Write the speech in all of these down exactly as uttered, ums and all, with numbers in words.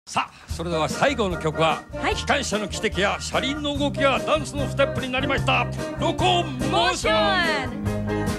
さあ、それでは最後の曲は、はい、機関車の汽笛や車輪の動きがダンスのステップになりました。ロコモーション。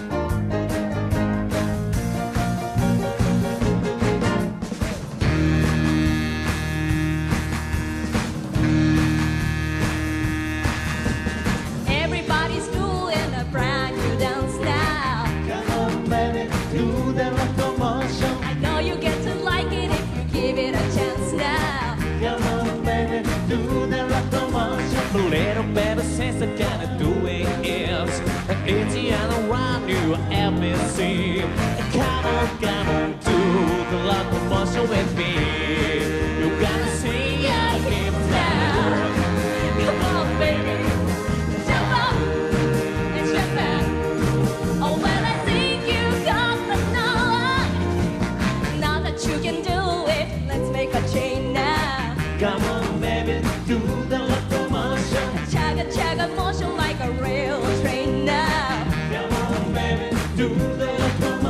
Little better sense I gotta do it is easy and around you ever see. Come on, come on, do the locomotion with me. You gotta see your hips now. Come on, baby, jump up and step back. Oh, well, I think you got the know. Now that you can do it, let's make a change now. Come on, baby, do the locomotion. Chugga motion like a rail train now. Come on, baby, do the locomotion.